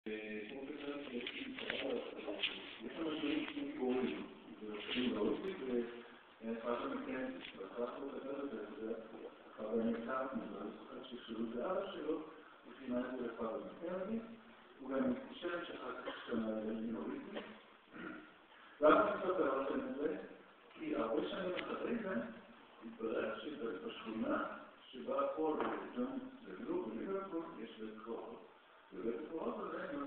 כמו שכאן יש לנו דברים גורמים, ושנים באופי, ואחר מכן, ואחר מכן, אחר המקר, אני ששאלו באבא שלו, וכינה את זה לחר המקרבי, הוא גם מתקשר שאחר כך שנה לינוריטי. למה אני סופר לכם את זה? כי הרבה שנים אחרי זה, התברר שבשכונה שבה כל ג'ון לגלו בליברפול יש בית קורות. ובית קורות הזה